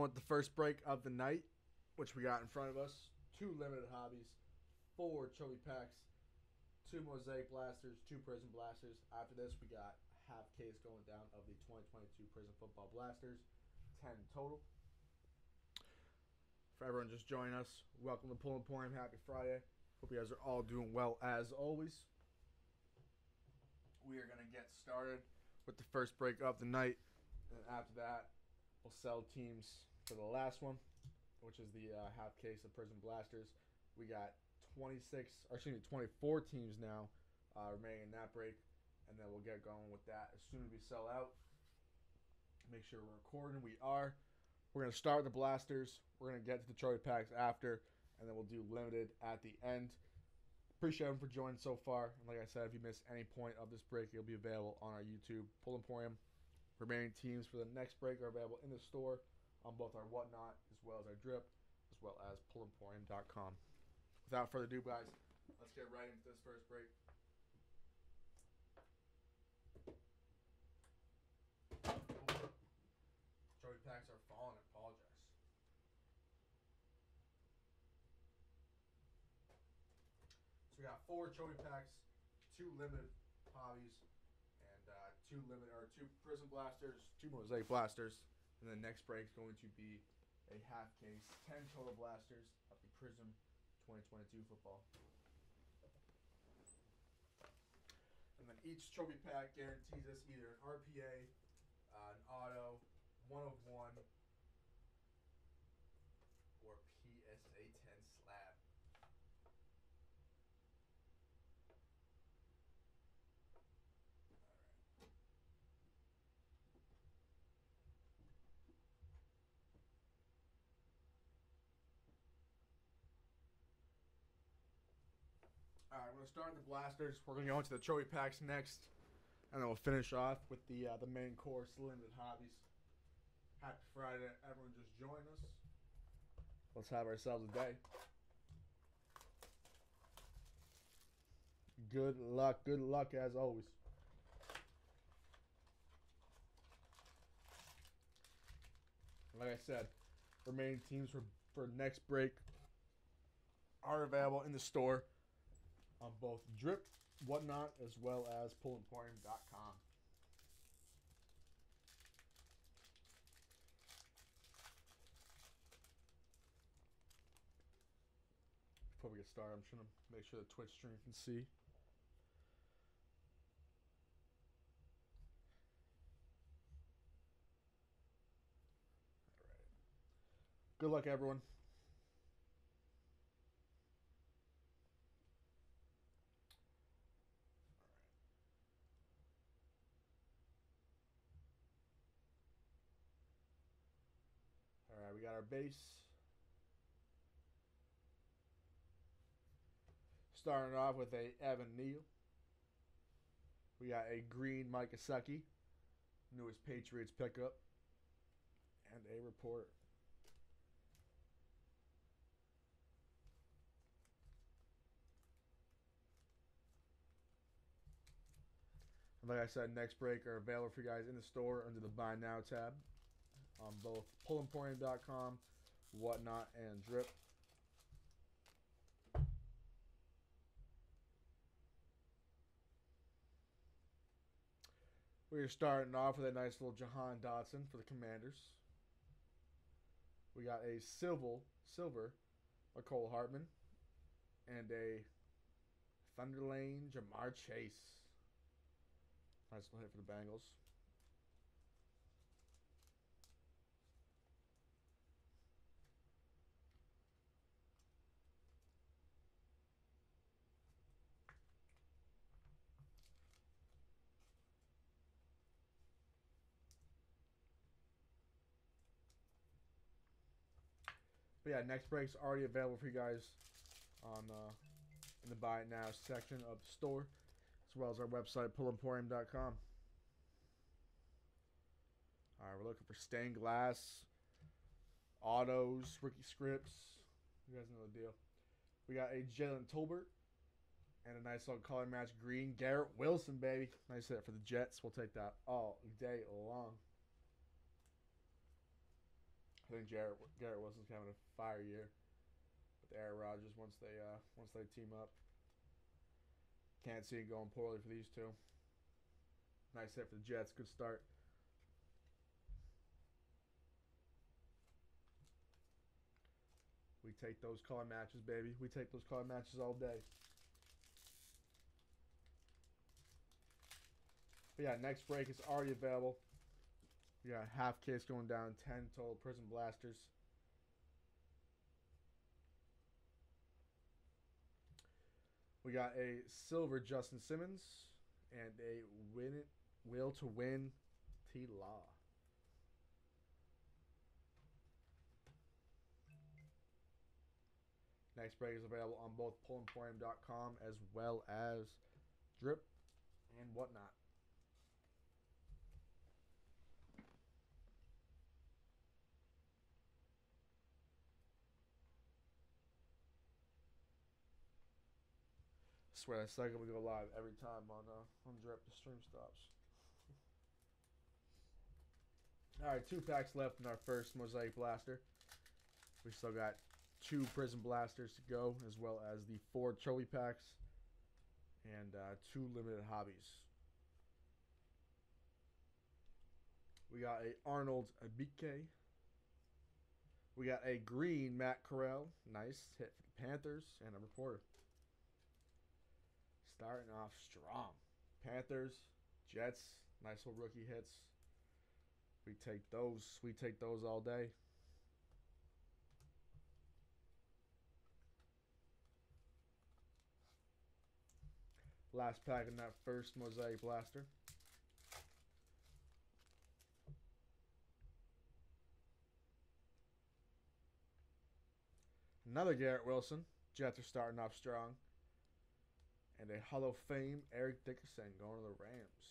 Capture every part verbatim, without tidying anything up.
going with the first break of the night, which we got in front of us. Two limited hobbies, four Chubby packs, two Mosaic Blasters, two Prism Blasters. After this, we got half case going down of the twenty twenty-two Prism Football Blasters, ten total. For everyone just joining us, welcome to Pull Emporium. Happy Friday. Hope you guys are all doing well as always. We are going to get started with the first break of the night. And after that, we'll sell teams for the last one, which is the uh, half case of Prism Blasters. We got twenty-six, or excuse me, twenty-four teams now uh, remaining in that break. And then we'll get going with that as soon as we sell out. Make sure we're recording. We are. We're going to start with the Blasters. We're going to get to the Trophy Packs after, and then we'll do limited at the end. Appreciate everyone for joining so far. And like I said, if you miss any point of this break, it'll be available on our YouTube. Pull Emporium. Remaining teams for the next break are available in the store on both our Whatnot as well as our Drip, as well as pull emporium dot com. Without further ado, guys, let's get right into this first break. Trophy packs are falling. I apologize. So we got four trophy packs, two limited hobbies, and uh, two limit or two Prism Blasters, two Mosaic Blasters, and the next break is going to be a half case, ten total blasters of the Prism twenty twenty-two football. And then each trophy pack guarantees us either an R P A, uh, an auto, one of one, or P S A ten slab. Alright, we're going to start with the Blasters. We're going to go into the Trophy Packs next. And then we'll finish off with the uh, the main course, limited hobbies. Happy Friday. Everyone just join us. Let's have ourselves a day. Good luck. Good luck as always. Like I said, remaining teams for, for next break are available in the store on both Drip, Whatnot, as well as pull emporium dot com. Before we get started, I'm just going to make sure the Twitch stream can see. All right. Good luck, everyone. All right, we got our base. Starting off with a Evan Neal. We got a green Mike Gesicki, newest Patriots pickup, and a reporter. And like I said, next break are available for you guys in the store under the Buy Now tab on both pull emporium dot com, Whatnot, and Drip. We're starting off with a nice little Jahan Dotson for the Commanders. We got a silver, silver McCole Hartman, and a Thunder Lane Jamar Chase. Nice little hit for the Bengals. But yeah, next break's already available for you guys on uh, in the Buy It Now section of the store, as well as our website, pull emporium dot com. All right, we're looking for stained glass, autos, rookie scripts. You guys know the deal. We got a Jalen Tolbert and a nice little color match green Garrett Wilson, baby. Nice hit for the Jets. We'll take that all day long. I think Garrett Garrett Wilson's having a fire year with Aaron Rodgers once they uh, once they team up. Can't see it going poorly for these two. Nice hit for the Jets. Good start. We take those color matches, baby. We take those color matches all day. But yeah, next break is already available. We got half case going down, ten total Prism Blasters. We got a silver Justin Simmons and a win it, will to win T Law. Next break is available on both pull emporium dot com as well as Drip and whatnot. I swear that second we go live every time on uh, on Drip. The stream stops. All right, two packs left in our first Mosaic Blaster. We still got two Prism Blasters to go, as well as the four Trophy Packs and uh, two Limited Hobbies. We got a Arnold Abike. We got a green Matt Corral. Nice hit for the Panthers and a reporter. Starting off strong. Panthers, Jets, nice little rookie hits. We take those. We take those all day. Last pack in that first Mosaic Blaster. Another Garrett Wilson. Jets are starting off strong. And a Hall of Fame Eric Dickerson going to the Rams.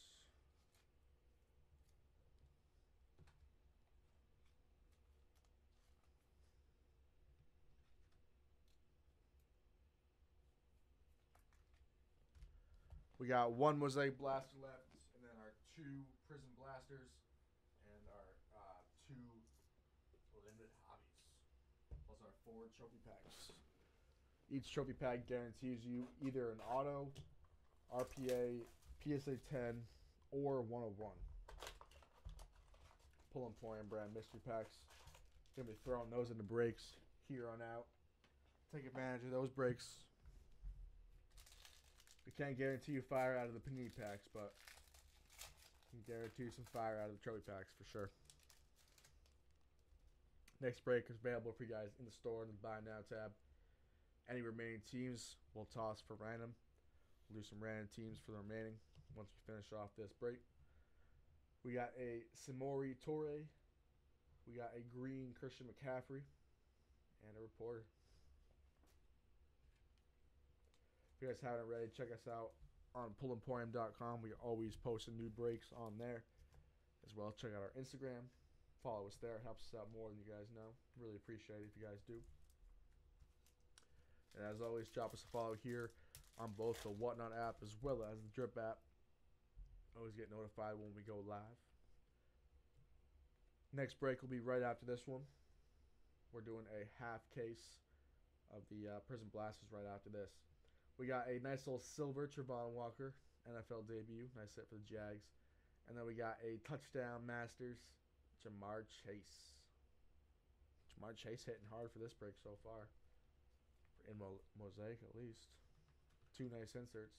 We got one Mosaic Blaster left, and then our two Prism Blasters, and our uh, two Limited Hobbies, plus our four Trophy Packs. Each Trophy Pack guarantees you either an auto, R P A, P S A ten, or one oh one. Pull Emporium brand mystery packs. Gonna be throwing those into breaks here on out. Take advantage of those breaks. We can't guarantee you fire out of the Panini packs, but we can guarantee you some fire out of the Trophy packs for sure. Next break is available for you guys in the store in the Buy Now tab. Any remaining teams we'll toss for random. We'll do some random teams for the remaining once we finish off this break. We got a Samori Torre. We got a green Christian McCaffrey. And a reporter. If you guys haven't already, check us out on pull emporium dot com. We are always posting new breaks on there as well. Check out our Instagram. Follow us there. It helps us out more than you guys know. Really appreciate it if you guys do. And as always, drop us a follow here on both the Whatnot app as well as the Drip app. Always get notified when we go live. Next break will be right after this one. We're doing a half case of the uh, Prism Blasters right after this. We got a nice little silver Trevon Walker N F L debut. Nice hit for the Jags. And then we got a touchdown Masters Jamar Chase. Jamar Chase hitting hard for this break so far. In Mo Mosaic at least. Two nice inserts.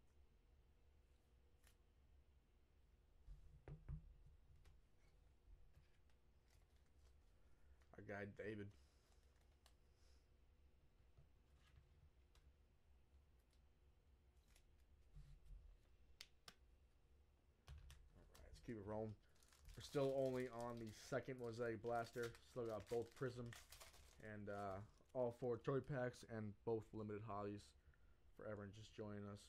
Our guy David. Keep it rolling. We're still only on the second Mosaic Blaster. Still got both Prism and uh, all four Trophy Packs and both Limited Hobbies for everyone just joining us.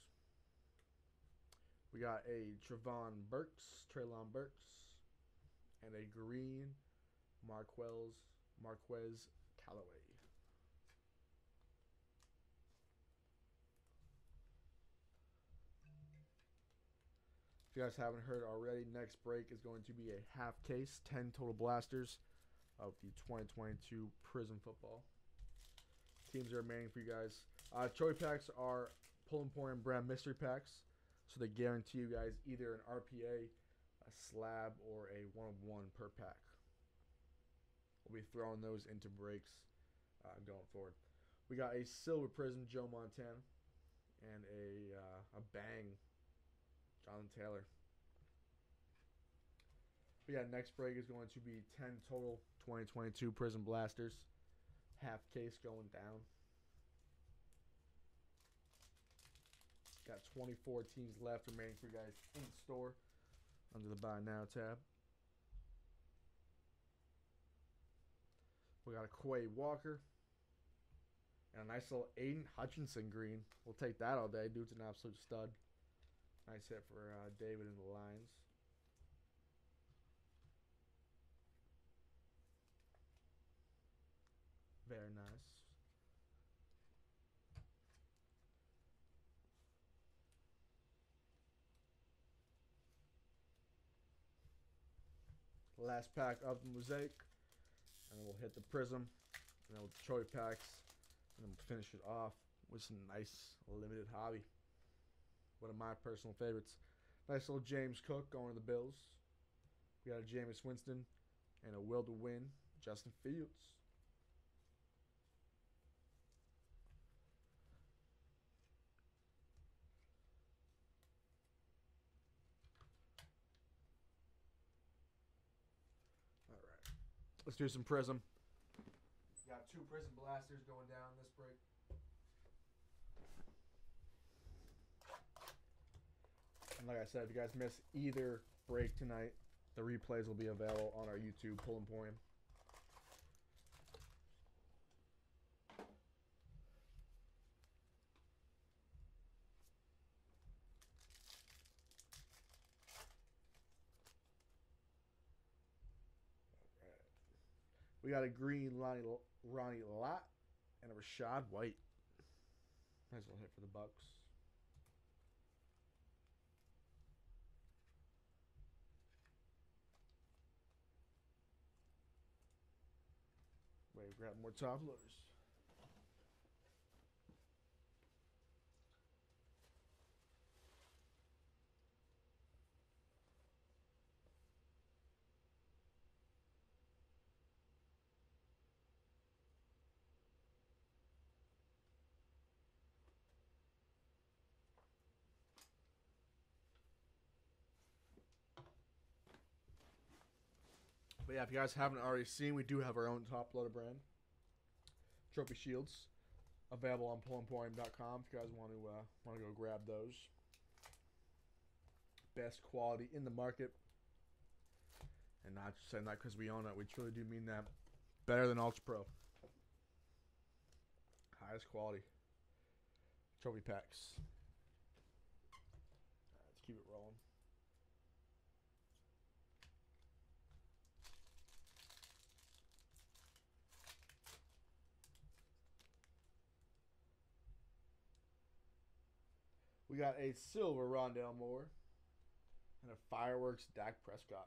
We got a Trevon Burks, Treylon Burks, and a green Marquez, Marquez Callaway. If you guys haven't heard already, next break is going to be a half case, ten total blasters of the twenty twenty-two Prizm Football. Teams are remaining for you guys. Uh, Trophy packs are Pull Emporium brand mystery packs, so they guarantee you guys either an R P A, a slab, or a one of one per pack. We'll be throwing those into breaks uh, going forward. We got a silver Prizm Joe Montana and a uh, a bang Jonathan Taylor. But yeah, next break is going to be ten total twenty twenty-two Prizm Blasters. Half case going down. Got twenty-four teams left remaining for you guys in store under the Buy Now tab. We got a Quay Walker and a nice little Aiden Hutchinson green. We'll take that all day. Dude's an absolute stud. Nice hit for uh, David and the Lions. Very nice. Last pack of the Mosaic. And then we'll hit the Prizm. And then with the Trophy packs. And then we'll finish it off with some nice limited hobby. One of my personal favorites. Nice little James Cook going to the Bills. We got a Jameis Winston and a will to win Justin Fields. Let's do some Prizm. Got two Prizm Blasters going down this break. And like I said, if you guys miss either break tonight, the replays will be available on our YouTube Pull Emporium. We got a green Ronnie, Ronnie Lott and a Rashad White. Nice little hit for the Bucks. Wait, grab more top loaders. But yeah, if you guys haven't already seen, we do have our own top loader brand. Trophy Shields. Available on pull emporium dot com if you guys want to uh, want to go grab those. Best quality in the market. And not just saying that because we own it. We truly do mean that. Better than Ultra Pro. Highest quality. Trophy packs. Right, let's keep it rolling. We got a silver Rondale Moore and a fireworks Dak Prescott.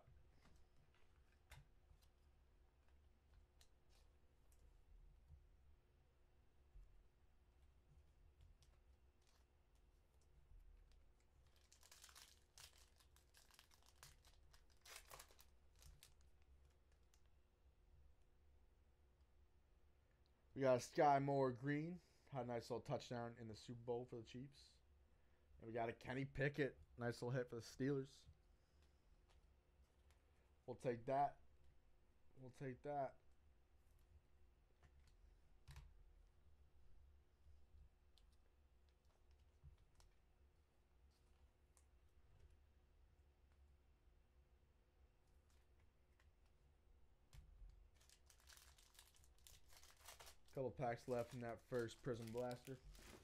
We got a Sky Moore green. Had a nice little touchdown in the Super Bowl for the Chiefs. And we got a Kenny Pickett. Nice little hit for the Steelers. We'll take that. We'll take that. Couple packs left in that first Prizm Blaster.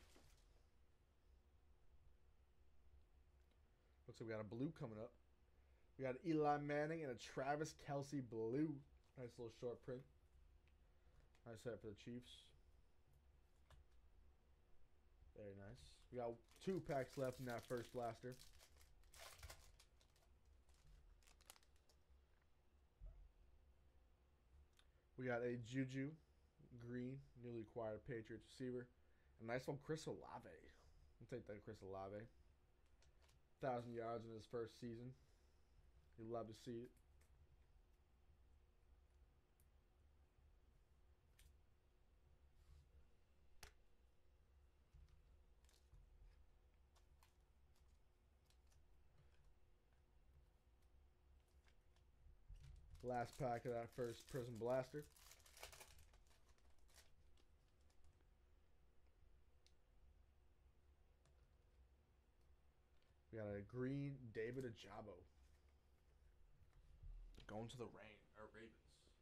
Looks like we got a blue coming up. We got Eli Manning and a Travis Kelce blue. Nice little short print. Nice hit for the Chiefs. Very nice. We got two packs left in that first blaster. We got a Juju green, newly acquired Patriots receiver. A nice one, Chris Olave. I'll take that, Chris Olave. one thousand yards in his first season. You'd love to see it. Last pack of that first Prism Blaster. We got a green David Ajabo. Going to the rain or Ravens.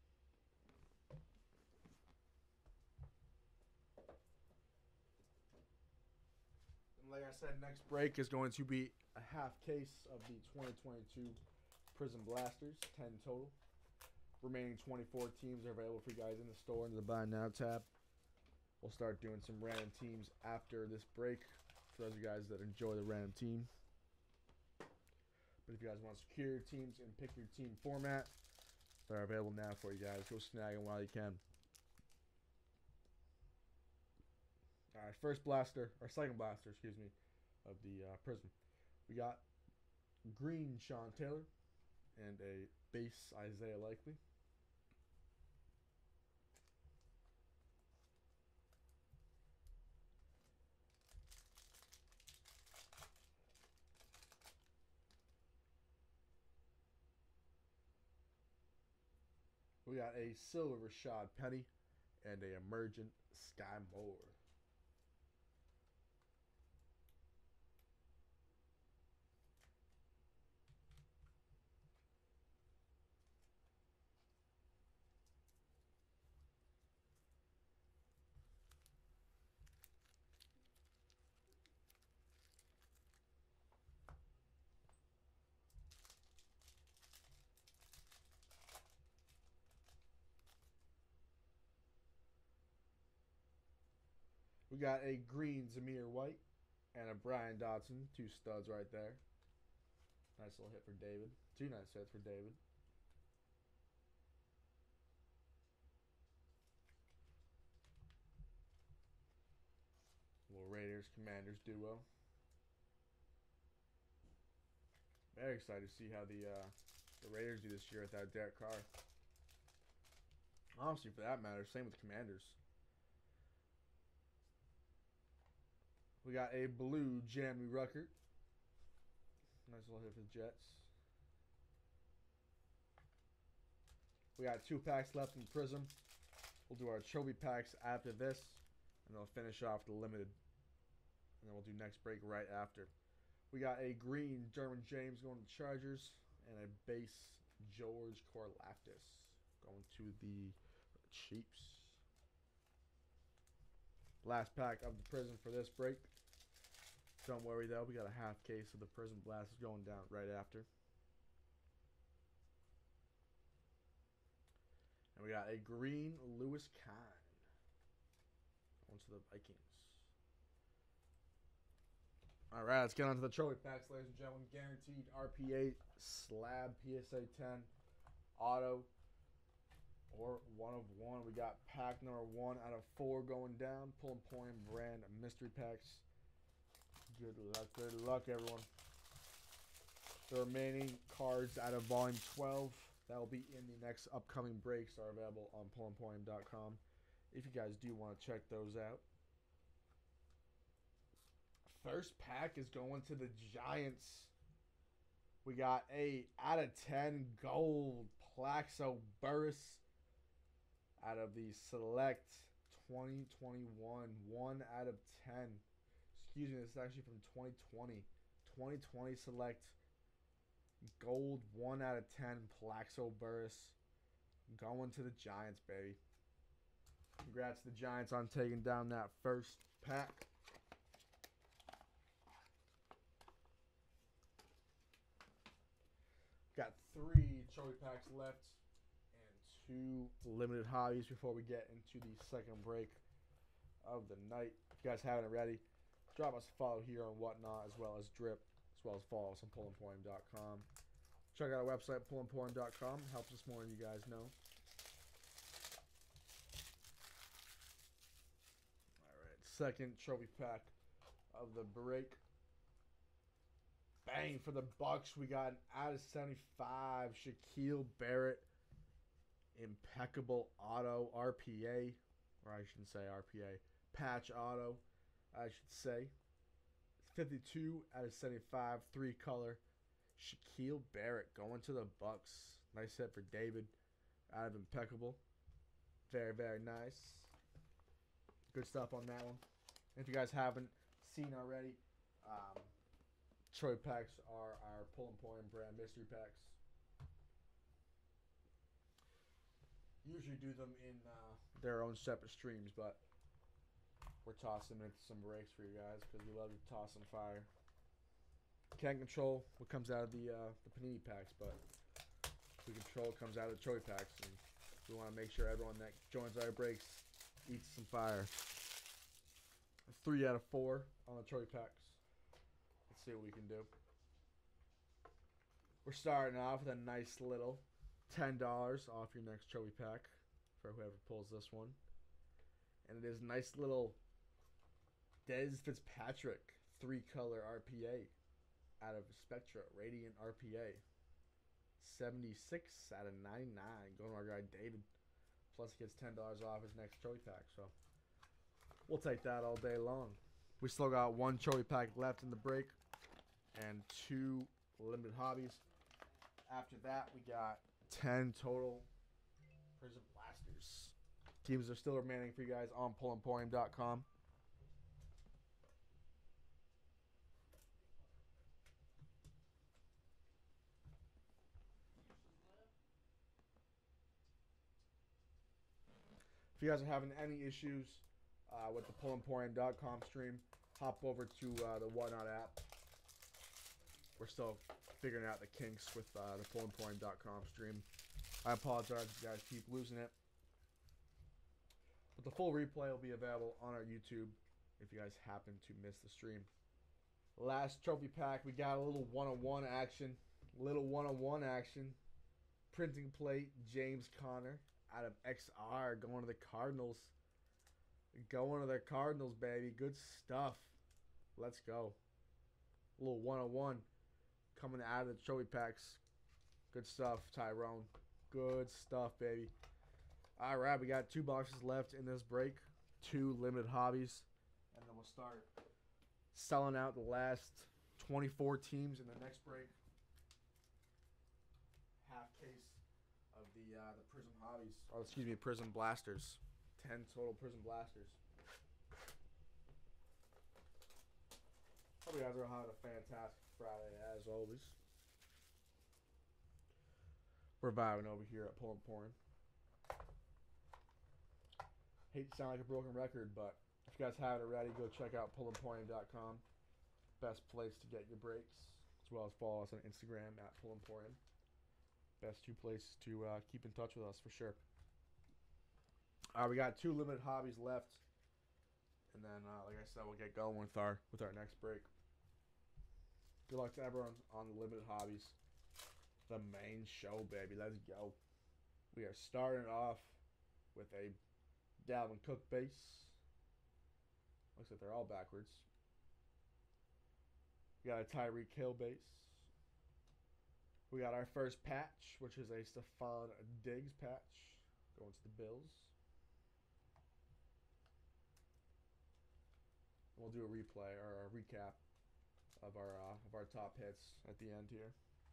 And like I said, next break is going to be a half case of the twenty twenty-two Prism Blasters, ten total. Remaining twenty-four teams are available for you guys in the store under the Buy Now tab. We'll start doing some random teams after this break for those of you guys that enjoy the random team. But if you guys want to secure your teams and pick your team format, they're available now for you guys. Go snag them while you can. All right, first blaster, or second blaster, excuse me, of the uh, Prism. We got green Sean Taylor and a base Isaiah Likely. We got a silver Rashad Penny and a emergent Sky Moore. We got a green Zamir White and a Brian Dodson. Two studs right there. Nice little hit for David. Two nice hits for David. Little Raiders Commanders duo. Very excited to see how the uh, the Raiders do this year without Derek Carr. Honestly, for that matter, same with the Commanders. We got a blue Jamie Ruckert. Nice little hit for the Jets. We got two packs left in Prism. We'll do our trophy packs after this, and then we'll finish off the limited. And then we'll do next break right after. We got a green Derwin James going to the Chargers, and a base George Karlaftis going to the Chiefs. Last pack of the Prism for this break. Don't worry though, we got a half case of the Prism Blast going down right after. And we got a green Lewis Kahn going to the Vikings. All right, let's get on to the trophy packs, ladies and gentlemen. Guaranteed R P A slab P S A ten auto or one of one. We got pack number one out of four going down. Pull and Point brand mystery packs. Good luck, good luck, everyone. The remaining cards out of volume twelve that will be in the next upcoming breaks are available on pull and point dot com. If you guys do want to check those out. First pack is going to the Giants. We got a out of ten gold Plaxico Burress out of the Select twenty twenty-one. one out of ten. Excuse me, this is actually from twenty twenty. twenty twenty Select gold one out of ten Plaxico Burress going to the Giants, baby. Congrats to the Giants on taking down that first pack. Got three trophy packs left and two limited hobbies before we get into the second break of the night. If you guys haven't already, drop us a follow here on Whatnot, as well as Drip, as well as follow us on pull emporium dot com. Check out our website, pull emporium dot com. Helps us more than you guys know. second trophy pack of the break. Bang, for the Bucks, we got an out of seventy-five Shaquille Barrett impeccable auto R P A, or I shouldn't say R P A, patch auto, I should say. fifty-two out of seventy-five, three color. Shaquille Barrett going to the Bucks. Nice hit for David out of impeccable. Very, very nice. Good stuff on that one. If you guys haven't seen already, um, Troy packs are our Pull and Point brand mystery packs. Usually do them in uh, their own separate streams, but we're tossing them into some breaks for you guys because we love to toss some fire. Can't control what comes out of the uh, the Panini packs, but we control what comes out of the Troy packs, and we want to make sure everyone that joins our breaks eats some fire. Three out of four on the Troy packs. Let's see what we can do. We're starting off with a nice little ten dollars off your next trophy pack for whoever pulls this one. And it is a nice little Dez Fitzpatrick three-color R P A out of Spectra Radiant R P A. seventy-six out of ninety-nine. Going to our guy David. Plus he gets ten dollars off his next trophy pack. So we'll take that all day long. We still got one trophy pack left in the break and two limited hobbies. After that, we got ten total Prism Blasters. Teams are still remaining for you guys on pull emporium dot com. If you guys are having any issues uh, with the pull emporium dot com stream, hop over to uh, the Whatnot app. We're still figuring out the kinks with uh, the pull emporium dot com stream. I apologize if you guys keep losing it. But the full replay will be available on our YouTube if you guys happen to miss the stream. Last trophy pack, we got a little one-on-one action. Little one-on-one action. Printing plate, James Conner out of X R going to the Cardinals. Going to the Cardinals, baby. Good stuff. Let's go. A little one-on-one coming out of the trophy packs. Good stuff, Tyrone. Good stuff, baby. All right, we got two boxes left in this break. Two limited hobbies. And then we'll start selling out the last twenty-four teams in the next break. Half case of the uh, the Prism Hobbies. Oh, excuse me, Prism Blasters. Ten total Prism Blasters. Hope you guys are having a fantastic Friday as always. We're vibing over here at Pull Emporium. Hate to sound like a broken record, but if you guys haven't already, go check out pull emporium dot com. Best place to get your breaks, as well as follow us on Instagram at Pull Emporium. Best two places to uh, keep in touch with us for sure. Uh, we got two limited hobbies left, and then, uh, like I said, we'll get going with our with our next break. Good luck to everyone on the limited hobbies. The main show, baby. Let's go. We are starting off with a Dalvin Cook base. Looks like they're all backwards. We got a Tyreek Hill base. We got our first patch, which is a Stephon Diggs patch. Going to the Bills. We'll do a replay or a recap of our uh, of our top hits at the end here.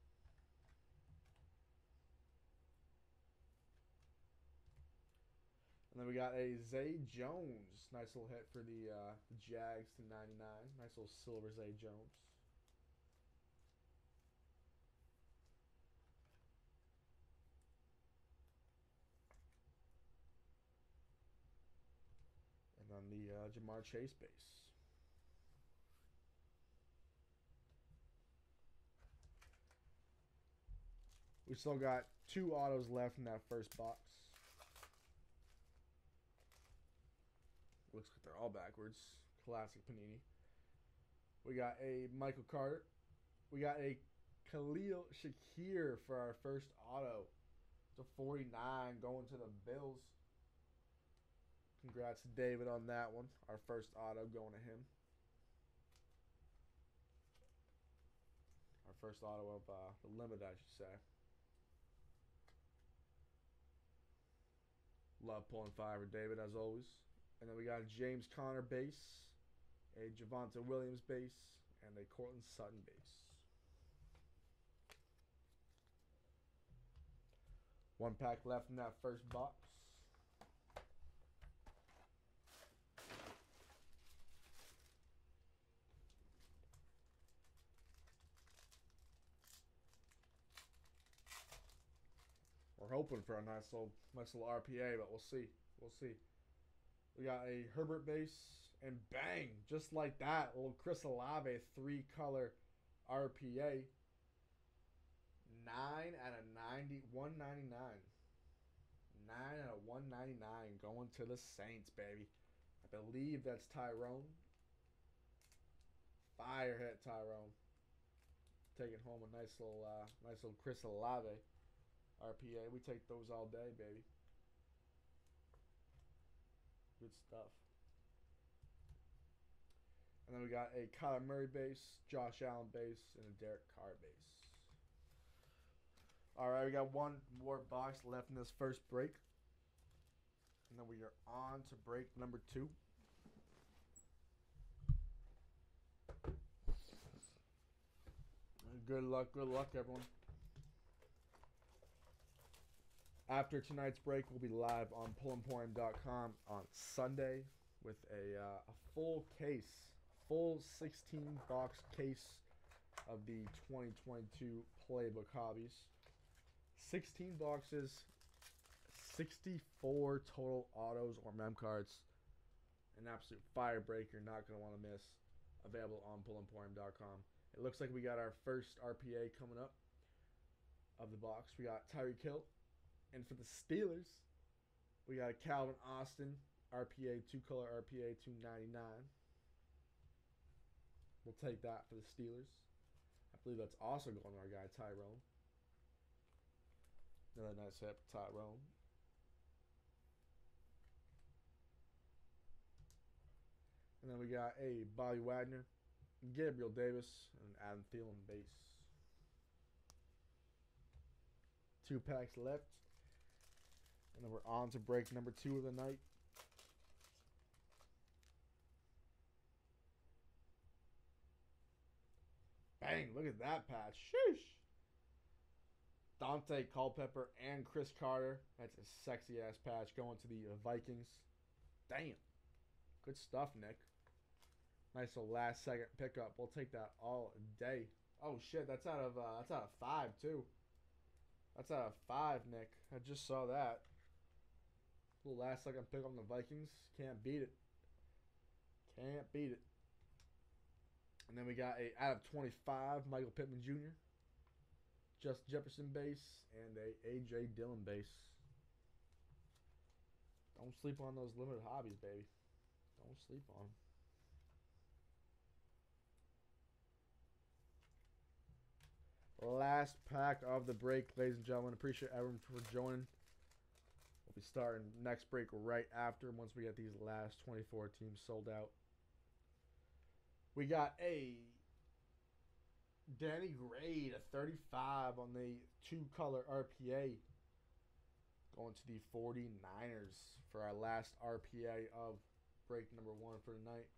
And then we got a Zay Jones. Nice little hit for the, uh, the Jags to ninety-nine. Nice little silver Zay Jones. And then the uh, Jamar Chase base. We still got two autos left in that first box. Looks like they're all backwards. Classic Panini. We got a Michael Carter. We got a Khalil Shakir for our first auto. To forty-nine going to the Bills. Congrats to David on that one. Our first auto going to him. Our first auto of uh, the limit, I should say. Love pulling five for David, as always. And then we got a James Conner base, a Javonte Williams base, and a Cortland Sutton base. One pack left in that first box. We're hoping for a nice little, nice little R P A, but we'll see. We'll see. We got a Herbert base, and bang, just like that, little Chris Olave three-color R P A. Nine out of ninety, one ninety-nine. Nine out of one ninety-nine going to the Saints, baby. I believe that's Tyrone. Fire hit, Tyrone. Taking home a nice little, uh, nice little Chris Olave R P A. We take those all day, baby. Good stuff. And then we got a Kyler Murray base, Josh Allen base, and a Derek Carr base. All right, we got one more box left in this first break. And then we are on to break number two. Good luck, good luck, everyone. After tonight's break, we'll be live on pull emporium dot com on Sunday with a, uh, a full case, full sixteen box case of the twenty twenty-two Playbook Hobbies. sixteen boxes, sixty-four total autos or mem cards. An absolute fire break you're not going to want to miss. Available on pull emporium dot com. It looks like we got our first R P A coming up of the box. We got Tyreek Hill. And for the Steelers, we got a Calvin Austin R P A, two-color R P A, two ninety-nine. We'll take that for the Steelers. I believe that's also going to our guy, Tyrone. Another nice hit for Tyrone. And then we got a Bobby Wagner, Gabriel Davis, and Adam Thielen base. Two packs left. And then we're on to break number two of the night. Bang, look at that patch. Sheesh. Dante Culpepper and Chris Carter. That's a sexy-ass patch going to the Vikings. Damn. Good stuff, Nick. Nice little last-second pickup. We'll take that all day. Oh, shit, that's out of, uh, that's out of five, too. That's out of five, Nick. I just saw that. Little last second pick on the Vikings. Can't beat it. Can't beat it. And then we got a out of twenty-five Michael Pittman Junior Justin Jefferson base and a A J Dillon base. Don't sleep on those limited hobbies, baby. Don't sleep on them. Last pack of the break, ladies and gentlemen. Appreciate everyone for joining. We'll be starting next break right after once we get these last twenty-four teams sold out. We got a Danny Gray to thirty-five on the two-color R P A going to the forty-niners for our last R P A of break number one for tonight.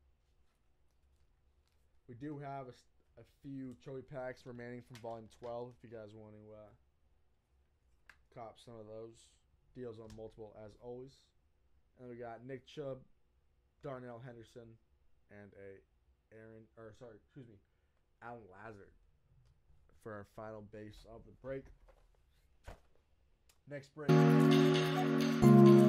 We do have a, a few Joey packs remaining from volume twelve if you guys want to uh, cop some of those. Deals on multiple as always. And we got Nick Chubb, Darnell Henderson, and a Aaron, or sorry, excuse me, Alan Lazard for our final base of the break. Next break.